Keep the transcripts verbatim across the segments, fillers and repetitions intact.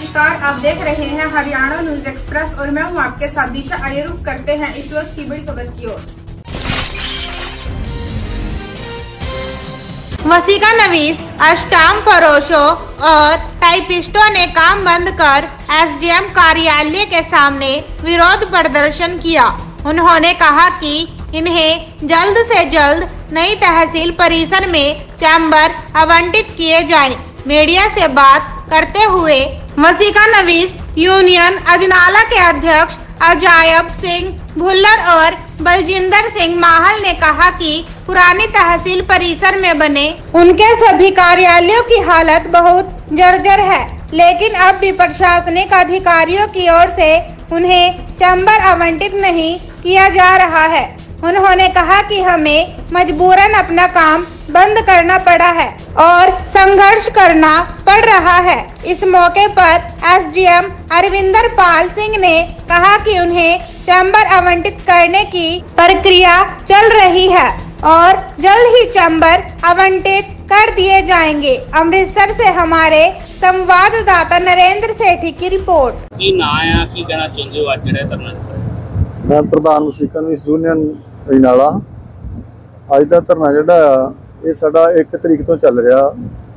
नमस्कार, आप देख रहे हैं हरियाणा न्यूज एक्सप्रेस और मैं हूं आपके साथ दिशा। आइए रुक करते हैं इस वक्त की बड़ी खबर की ओर। वसीका नवीस, स्टाम्प फरोशों और टाइपिस्टों ने काम बंद कर एसडीएम कार्यालय के सामने विरोध प्रदर्शन किया। उन्होंने कहा कि इन्हें जल्द से जल्द नई तहसील परिसर में चैम्बर आवंटित किए जाएं। मीडिया से बात करते हुए वसीका नवीस यूनियन अजनाला के अध्यक्ष अजायब सिंह भुल्लर और बलजिंदर सिंह माहल ने कहा कि पुरानी तहसील परिसर में बने उनके सभी कार्यालयों की हालत बहुत जर्जर है, लेकिन अब भी प्रशासनिक अधिकारियों की ओर से उन्हें चैम्बर आवंटित नहीं किया जा रहा है। उन्होंने कहा कि हमें मजबूरन अपना काम बंद करना पड़ा है और संघर्ष करना पड़ रहा है। इस मौके पर एसडीएम अरविंदर पाल सिंह ने कहा कि उन्हें चैम्बर आवंटित करने की प्रक्रिया चल रही है और जल्द ही चैम्बर आवंटित कर दिए जाएंगे। अमृतसर से हमारे संवाददाता नरेंद्र सेठी की रिपोर्ट। की ना आया की कहना चाहते हो आज जेड़ा धरना? मैं प्रधान वसीका नवीस यूनियन अजनाला। अज का धरना जोड़ा ये साडा एक तरीक तो चल रहा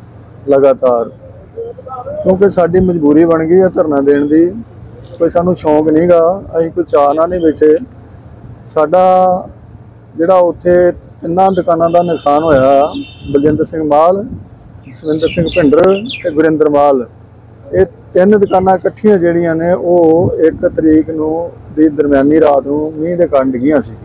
लगातार, क्योंकि साडी मजबूरी बन गई है धरना देने की। कोई सानू शौक नहीं गा, असीं कोई चाह ना नहीं बैठे। साडा जिहड़ा उत्थे तिन्नां दुकानां दा नुकसान होया, बलजिंदर सिंह माल, जसविंदर सिंह भिंडर ते गुरिंदर माल, ये तीन दुकानां इकट्ठियां जिहड़ियां ने वो एक तरीक नूं दी दरम्यानी रात नूं मींह दे कारण डिग्गियां सी।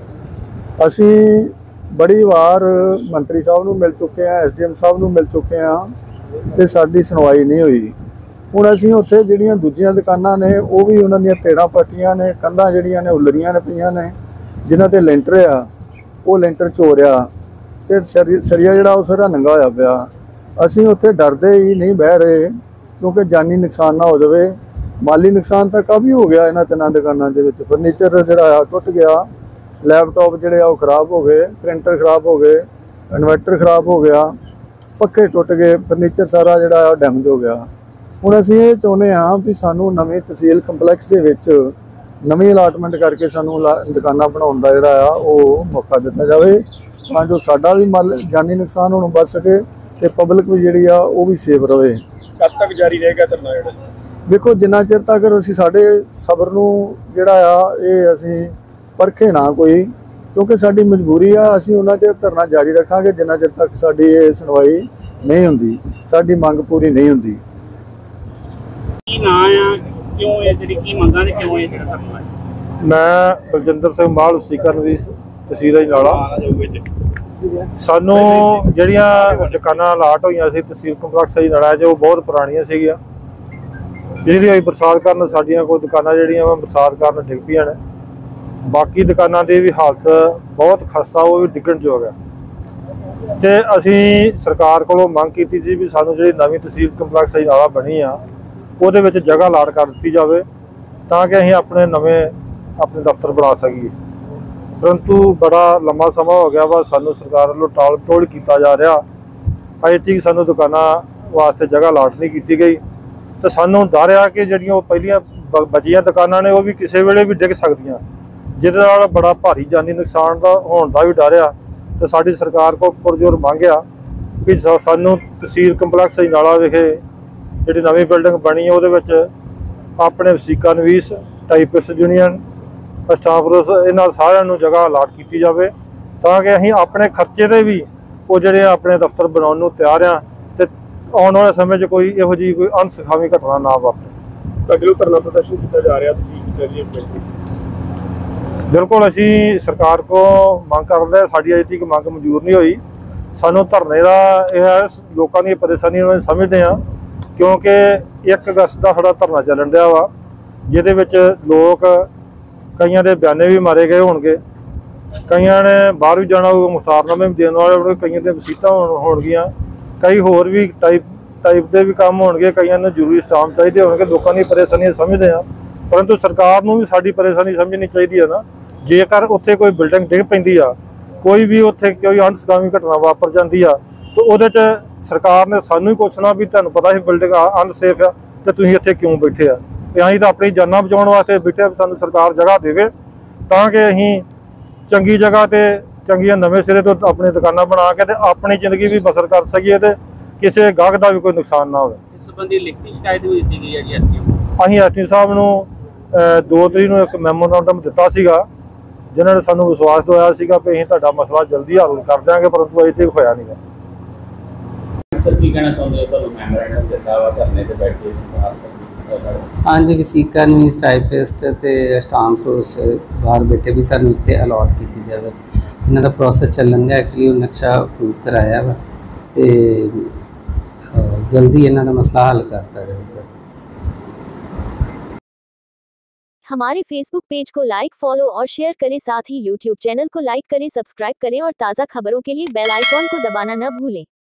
असी बड़ी वार मंत्री साहब नूं मिल चुके हैं, एस डी एम साहब नूं मिल चुके हैं, तो साडी सुनवाई नहीं हुई। हुण असीं उत्थे जिहड़ियां दूजियां दुकानां ने वो भी उन्हां दीयां तेड़ां पट्टियां ने, कंधां जिहड़ियां ने उलरियां ने पईयां ने, जिन्हां ते लेंटर आ वो लेंटर चोरिया ते सरिया जिहड़ा उह सारा नंगा होया पिया। असीं उत्थे डरदे ही नहीं बह रहे, क्योंकि जानी नुकसान ना हो जाए। माली नुकसान तो काफ़ी हो गया इन्हां तिन्नां दुकानां दे विच। फर्नीचर जिहड़ा टुट गया, लैपटॉप जिहड़े आ खराब हो गए, प्रिंटर खराब हो गए, इन्वर्टर खराब हो गया, पक्खे टुट गए, फर्नीचर सारा जिहड़ा डैमेज हो गया। हुण असीं ये चाहुंदे हां भी सानू नवीं तहसील कंपलैक्स दे विच नवीं अलाटमेंट करके सानू दुकानां बनाउण दा जिहड़ा आ ओह मौका दित्ता जावे, तां जो साडा भी माल जानी नुकसान होणों बच सके ते पब्लिक भी जिहड़ी आ ओह भी सेफ रहे। कद तक जारी रहेगा धरना जिहड़ा? देखो, जिन्ना चिर तक असीं साडे सबर नूं जिहड़ा आ इह असीं परखे ना कोई, क्योंकि साडी मजबूरी आ। असीं उन्ना चिर धरना जारी रखांगे जिन्ना चिर तक साडी इह सुनवाई नहीं हुंदी, साडी मंग पूरी नहीं हुंदी। की ना आया क्यों ये जेहड़ी की मंगां ने क्यों ये जेहड़ा धरना है? मैं बलजिंदर सिंह माल वसीका नवीस तहसील अजनाला। सानू ਜਿਹੜੀਆਂ दुकानां अलाट होईयां सी तहसील कंपलैक्स अजनाला जो बहुत पुरानियां सीगियां, बिजली होई बरसात कारण साडियां कोई दुकानां ਜਿਹੜੀਆਂ ਵਾ बरसात कारण डिग पईयां ने। बाकी दुकानां दी भी हालत बहुत खस्ता, वो भी डिगण योग है। ते असीं सरकार कोलों मंग कीती सी भी सानू ਜਿਹੜੀ नवीं तहसील कंपलैक्स अजनाला बनी आ ਉਹਦੇ ਵਿੱਚ जगह अलाट कर ਦਿੱਤੀ ਜਾਵੇ ਤਾਂ ਕਿ ਅਸੀਂ ਆਪਣੇ ਨਵੇਂ ਆਪਣੇ दफ्तर बना सकीए। परंतु बड़ा लंबा समा हो गया वा सानू सरकार वालों टाल टोल किया जा रहा। अजे तक सानू दुकानां वास्ते जगह अलाट नहीं की गई, तो सानू डर आ कि ਜਿਹੜੀਆਂ पहलियां बचियां दुकानां ने वो भी किसी वेले भी डिग सकदियां, जिहदे नाल बड़ा भारी जानी नुकसान का होने का भी डर आ। तो साडी सरकार को पुरजोर मंग आ कि सानू तहसील कंपलैक्स अजनाला विखे जिहड़ी नवीं बिल्डिंग बनी है उहदे विच अपने वसीका नवीस, टाइपिस्ट यूनियन, स्टाफ रोस इन्हां सारिਆਂ ਨੂੰ जगह अलाट की जाए, ताकि असीं अपने खर्चे ते भी वो जिहड़े अपने दफ्तर बनाउण नूं तैयार आ ते आउण वाले समय 'च कोई इहो जी कोई अनसुखावी घटना ना वापरे। अगले धरना प्रदर्शन किया जा रहा तहसील? बिल्कुल असी सरकार को मंग कर रहे, साडी अजे तक मंग मंजूर नहीं हुई। सानू धरने का यह लोगों की परेशानी समझते हैं, क्योंकि एक अगस्त का साडा धरना चलन रहा वा, जिहदे विच लोग कईयां दे बयाने भी मारे गए होणगे, कईयां ने बाहर भी जाना होगा, मुख्तारनामे भी देने वाले, कईयां दे वसीयतां होणगियां, कई होर भी टाइप टाइप के भी काम होणगे, कईयां नूं जरूरी स्टाम्प चाहिए होणगे। लोगों की परेशानियां समझते हैं, परंतु सरकार नूं भी साडी परेशानी समझनी चाहिए है ना। जेकर उत्थे कोई बिल्डिंग डिग पैंदी आ, कोई भी उत्थे कोई अनसुखावी घटना वापर जाती आ, तो उहदे च सरकार ने सानू ही पुछना भी तुहानूं पता ही बिल्डिंग अनसेफ आ, ਤੇ ਤੁਸੀਂ ਇੱਥੇ ਕਿਉਂ ਬੈਠੇ ਆ। ਤੇ ਅਸੀਂ ਤਾਂ ਆਪਣੀ ਜਾਨਾਂ ਬਚਾਉਣ ਵਾਸਤੇ ਬੈਠੇ, ਸਾਨੂੰ ਸਰਕਾਰ ਜਗ੍ਹਾ ਦੇਵੇ ਤਾਂ ਕਿ ਅਸੀਂ ਚੰਗੀ ਜਗ੍ਹਾ ਤੇ ਚੰਗੀਆਂ ਨਵੇਂ ਸਿਰੇ ਤੋਂ ਆਪਣੀ ਦੁਕਾਨਾਂ ਬਣਾ ਕੇ ਤੇ ਆਪਣੀ ਜ਼ਿੰਦਗੀ ਵੀ ਬਸਰ ਕਰ ਸਕੀਏ ਤੇ ਕਿਸੇ ਗਾਹਕ ਦਾ ਵੀ ਕੋਈ ਨੁਕਸਾਨ ਨਾ ਹੋਵੇ। ਇਸ ਸੰਬੰਧੀ ਲਿਖਤੀ ਸ਼ਿਕਾਇਤ ਵੀ ਦਿੱਤੀ ਗਈ ਹੈ ਜੀ ਐਸਡੀਓ। ਅਸੀਂ ਐਸਡੀ ਸਾਹਿਬ ਨੂੰ ਦੋ ਤਰੀਕ ਨੂੰ ਇੱਕ ਮੈਮੋਰੰਡਮ ਦਿੱਤਾ ਸੀਗਾ, ਜਿਨ੍ਹਾਂ ਨੇ ਸਾਨੂੰ ਵਿਸ਼ਵਾਸ ਦਿਵਾਇਆ ਸੀਗਾ ਕਿ ਅਸੀਂ ਤੁਹਾਡਾ ਮਸਲਾ ਜਲਦੀ ਹੱਲ ਕਰ ਦਿਆਂਗੇ, ਪਰੰਤੂ ਅਜੇ ਤੱਕ ਹੋਇਆ ਨਹੀਂ ਗਾ। ਸਰ ਕੀ ਕਹਿਣਾ ਚਾਹੁੰਦੇ ਹੋ, ਤੁਹਾਨੂੰ ਮੈਮੋਰੰਡਮ ਦਿੱਤਾ ਵਾ ਧਰਨੇ ਤੇ ਬੈਠ ਕੇ हाँ जी, वसीका न्यूज़ टाइपिस्ट ते स्टाम फरोस बाहर बैठे भी सानू इत्थे अलॉट की जाए। इन्हां दा प्रोसैस चलन दिया, एक्चुअली वो नक्शा अप्रूव कराया वा ते जल्दी इन्हां दा मसला हल करता जाएगा। हमारे फेसबुक पेज को लाइक, फॉलो और शेयर करें, साथ ही यूट्यूब चैनल को लाइक करें, सब्सक्राइब करें और ताज़ा खबरों के लिए बेल आइकॉन को दबाना न भूलें।